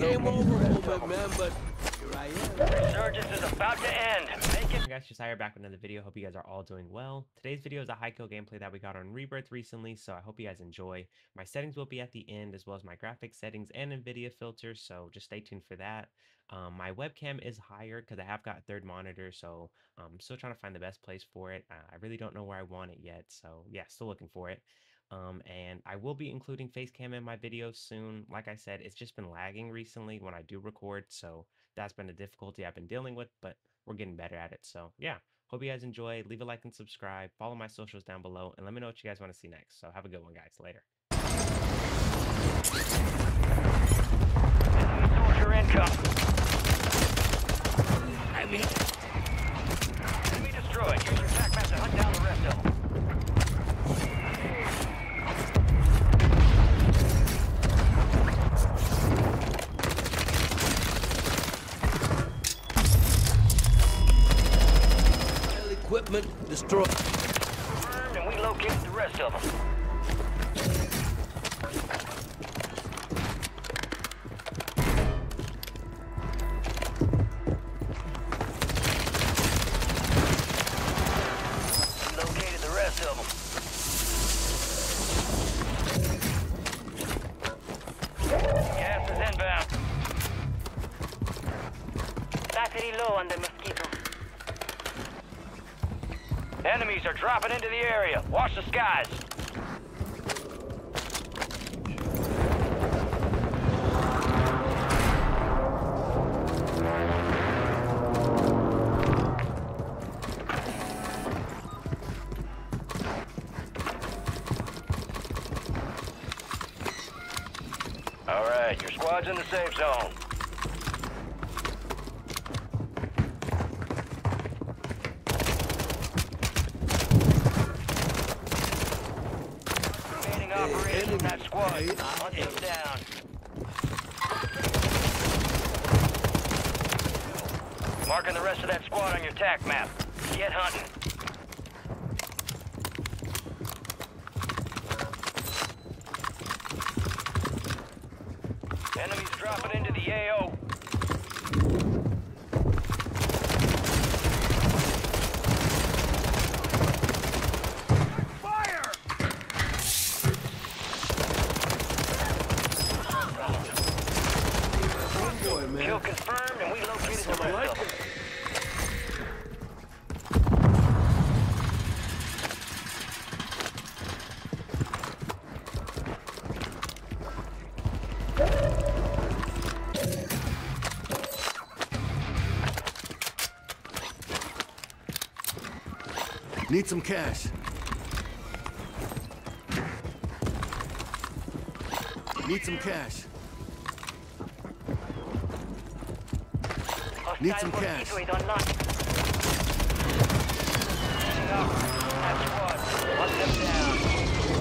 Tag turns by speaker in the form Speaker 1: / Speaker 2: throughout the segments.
Speaker 1: game over moment, man, but here I am.
Speaker 2: Resurgence is about to end. Make it.
Speaker 3: Hey guys, Josiah back with another video. Hope you guys are all doing well. Today's video is a high kill gameplay that we got on Rebirth recently, so I hope you guys enjoy. My settings will be at the end, as well as my graphics settings and NVIDIA filters, so just stay tuned for that. My webcam is higher because I have got a third monitor, so I'm still trying to find the best place for it. I really don't know where I want it yet, so yeah, still looking for it. And I will be including face cam in my videos soon. Like I said, it's just been lagging recently when I do record, so that's been a difficulty I've been dealing with, but we're getting better at it. So yeah, hope you guys enjoy. Leave a like and subscribe. Follow my socials down below, and let me know what you guys want to see next. So have a good one, guys. Later.
Speaker 2: Soldier income. Enemy destroyed. Use your attack map to hunt down the rest of them.
Speaker 1: Equipment destroyed.
Speaker 2: Confirmed, and we located the rest of them. We located the rest of them. Gas is inbound.
Speaker 4: Battery low on the Mosquito.
Speaker 2: Enemies are dropping into the area. Watch the skies. All right, your squad's in the safe zone. Operating that squad. Hunt them down. Marking the rest of that squad on your TAC map. Get hunting. Enemies dropping into the AO. Kill confirmed, and we located the rest of them.
Speaker 1: Need some cash. Need some cash. Need some cash.
Speaker 4: Mosquito is online.
Speaker 2: That squad. Hunt them down.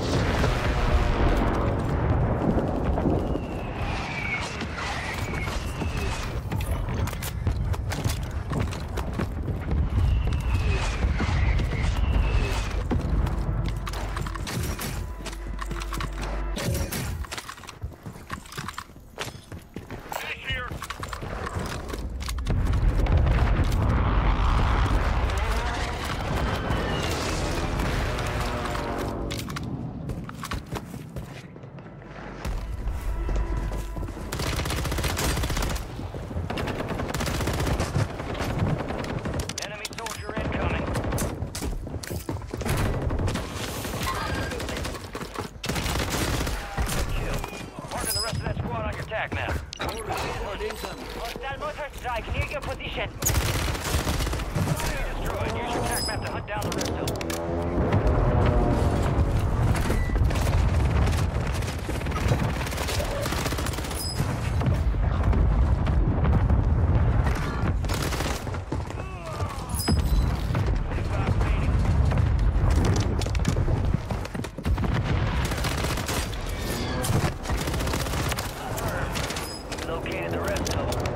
Speaker 2: Attack now.
Speaker 4: Hostile motor strike near your position.
Speaker 2: Destroyed. Use your attack map to hunt down the rest of them. Located the rest of them.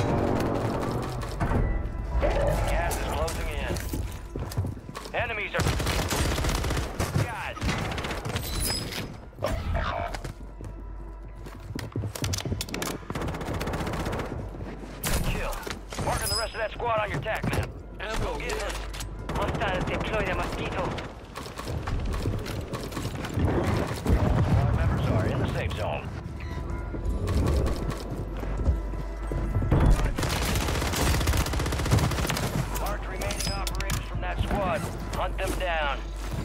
Speaker 2: Gas is closing in. Enemies are... Guys. squad on your TAC map.
Speaker 1: Ammo
Speaker 2: Get
Speaker 1: here.
Speaker 2: her.
Speaker 4: Hostiles deploy the Mosquito.
Speaker 2: Squad members are in the safe zone. Mark remaining operators from that squad. Hunt them down.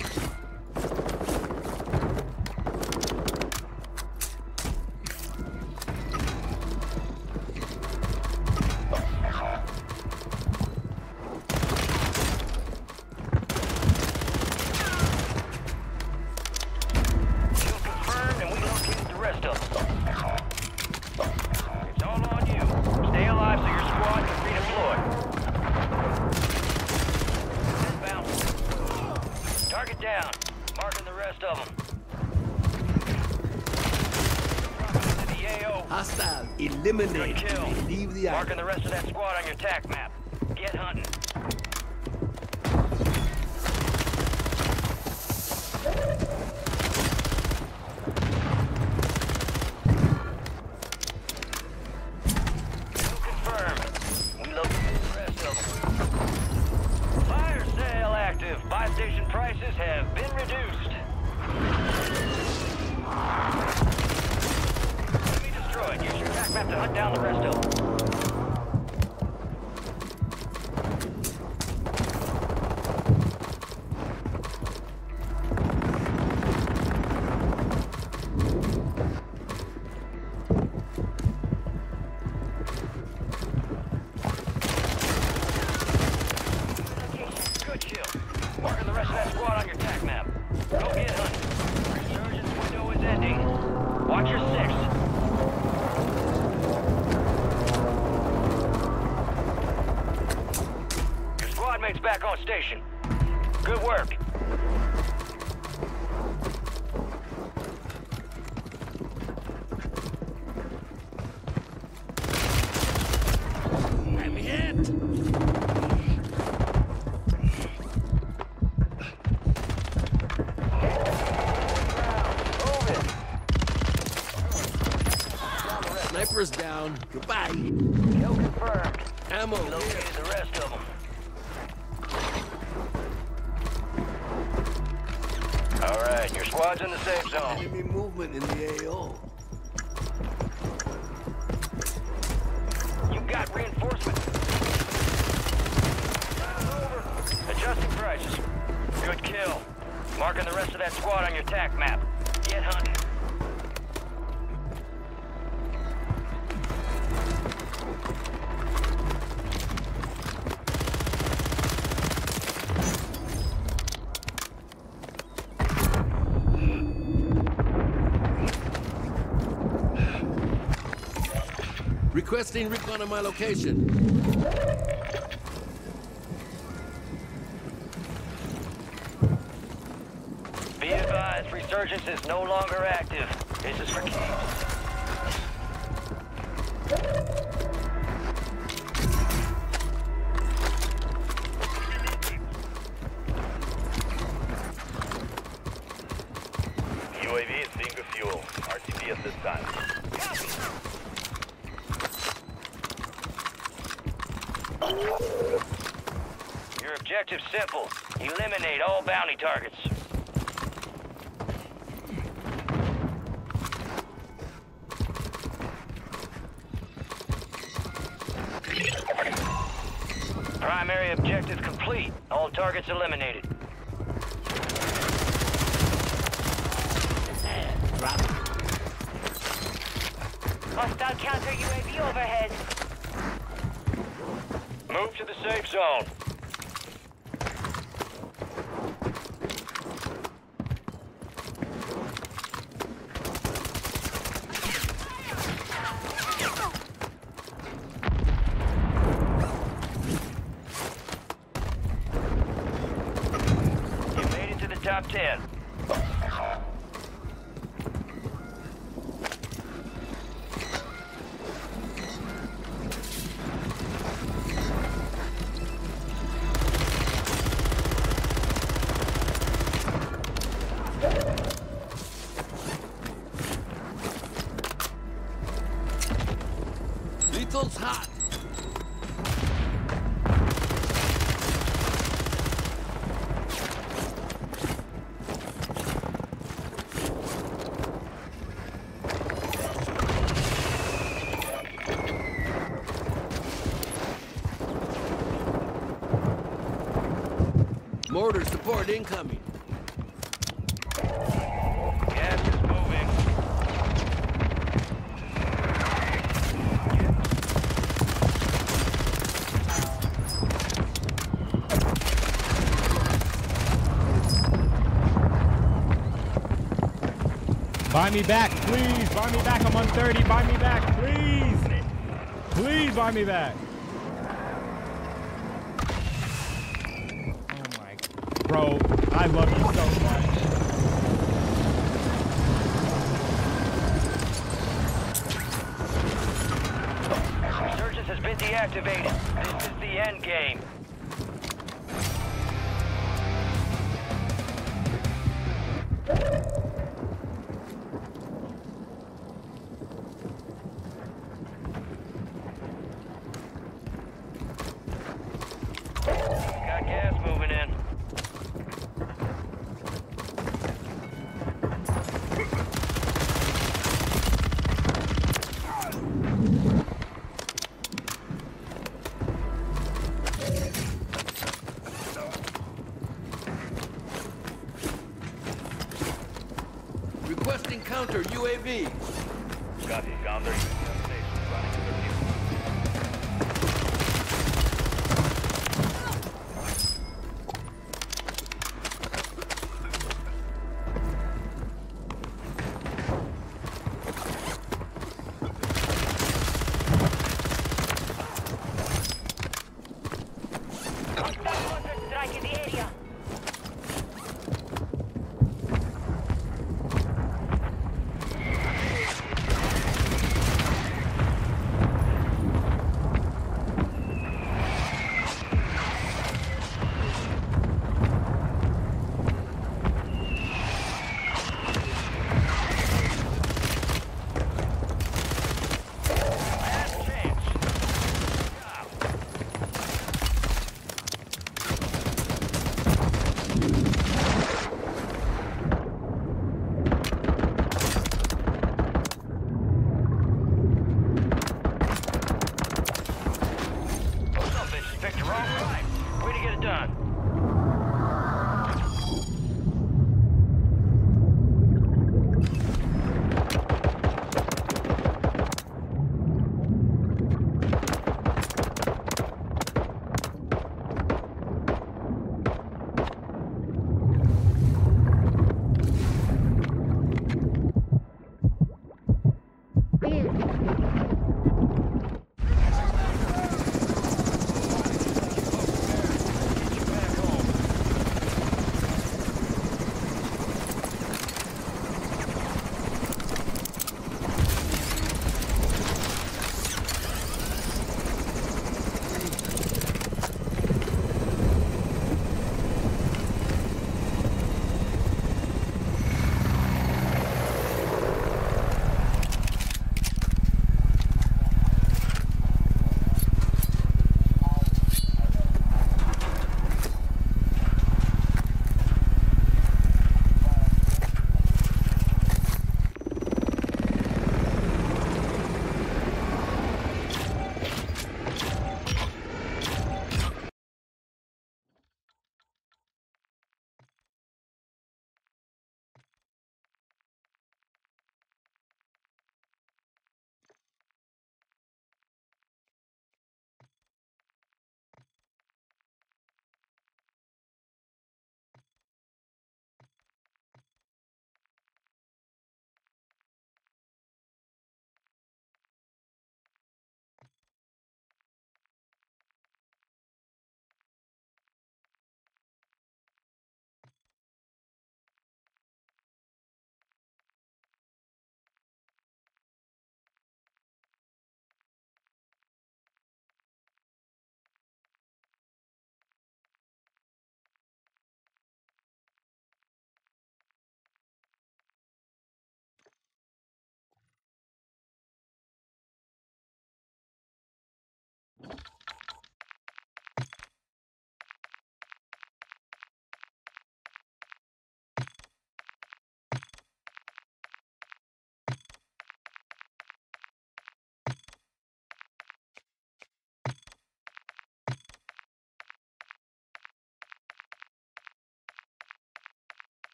Speaker 2: Kill confirmed, and we located the rest of them. It's all on you. Stay alive so your squad can redeploy. Inbound. Target down. Marking the rest of them. Dropping into the AO.
Speaker 1: Hostile.
Speaker 2: Good
Speaker 1: Eliminate.
Speaker 2: kill.
Speaker 1: Leave the island.
Speaker 2: Marking the rest of that squad on your TAC map. Get hunting. Kill confirmed. We located the rest of them. Fire sale active. Buy station prices have been reduced. Enemy destroyed. Use your TAC map to hunt down the rest of them. Good kill. Marking the rest of that squad on your TAC map. Go get hunting. Resurgence window is ending. Watch your six. Your squad mates back on station. Good work.
Speaker 1: I'm hit.
Speaker 2: Move it.
Speaker 1: Sniper's down. Goodbye.
Speaker 2: Kill confirmed.
Speaker 1: Ammo here.
Speaker 2: Located the rest of them. All right, your squad's in the safe zone.
Speaker 1: Enemy movement in the AO.
Speaker 2: You got reinforcements. Over. Adjusting prices. Good kill. Marking the rest of that squad on your TAC map. Get hunting.
Speaker 1: Requesting recon on my location.
Speaker 2: Be advised, resurgence is no longer active. This is for keeps.
Speaker 5: UAV is being refueled. RTB at this time.
Speaker 2: Your objective's simple. Eliminate all bounty targets. Primary objective complete. All targets eliminated.
Speaker 1: Drop it.
Speaker 4: Hostile counter UAV overhead.
Speaker 2: Move to the safe zone. You made it to the top 10.
Speaker 1: Lethal's hot. Mortar support incoming.
Speaker 2: Gas is moving.
Speaker 6: Buy me back, please. Buy me back. I'm on 30. Buy me back, please. Please buy me back. Oh my, bro, I love you so much.
Speaker 2: Resurgence has been deactivated. This is the end game. Got gas moving in.
Speaker 1: Requesting counter UAV.
Speaker 5: Copy, counter.